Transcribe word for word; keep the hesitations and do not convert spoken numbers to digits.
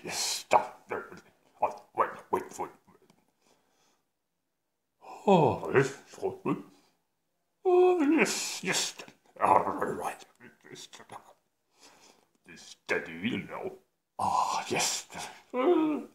yes, stop. Oh, wait, wait for it. Oh, yes, oh, yes, yes. All right. Steady, you know. Ah, yes.